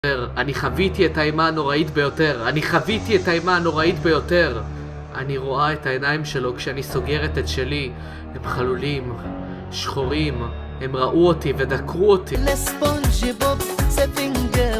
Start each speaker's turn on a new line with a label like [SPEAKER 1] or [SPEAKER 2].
[SPEAKER 1] אני חוויתי את האימה הנוראית ביותר. אני חוויתי את האימה הנוראית ביותר. אני רואה את העיניים שלו כשאני סוגרת את שלי. הם חלולים, שחורים. הם ראו אותי ודקרו אותי.
[SPEAKER 2] לספונג'י בוב זה פינגר